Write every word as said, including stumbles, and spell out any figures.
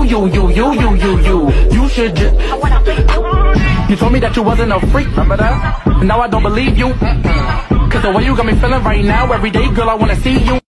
you, you, you, you, you, you. You should just. You told me that you wasn't a freak, remember that? And now I don't believe you. Cause the way you got me feeling right now, every day, girl, I wanna see you.